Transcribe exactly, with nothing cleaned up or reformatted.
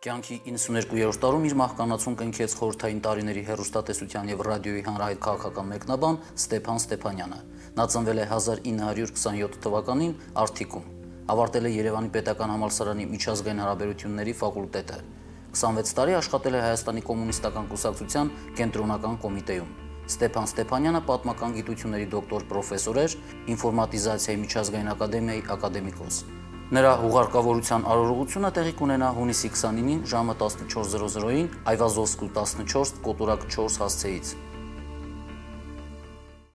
Կյանքի իննսուներկուերորդ տարում իր մահկանացուն կնքեց խորհրդային տարիների հեռուստատեսության եւ ռադիոյի հանրահայտ քաղաքական մեկնաբան Ստեփան Ստեփանյանը։ Նա ծնվել է հազար ինը հարյուր քսաներորդ թվականին Արթիկում։ Ավարտել է Երևանի պետական համալսարանի միջազգային հարաբերությունների ֆակուլտետը։ քսանվեց տարի աշխատել է Հայաստանի կոմունիստական կուսակցության կենտրոնական կոմիտեում։ Ստեփան Ստեփանյանը պատմական գիտությունների դոկտոր պրոֆեսոր էր, ինֆորմատիզացիայի միջազգային ակադեմիայի ակադեմիկոս։ Նրա հուղարկավորության արարողությունը տեղի կունենա հունիսի քսանինին ժամը տասնչորս զրո զրոյին Այվազովսկու տասնչորս կոտորակ չորս հասցեից։